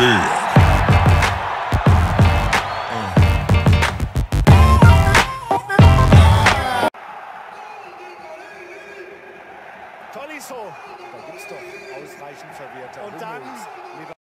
Tolisso. Da gibt es doch ausreichend Verwirrte. Und dann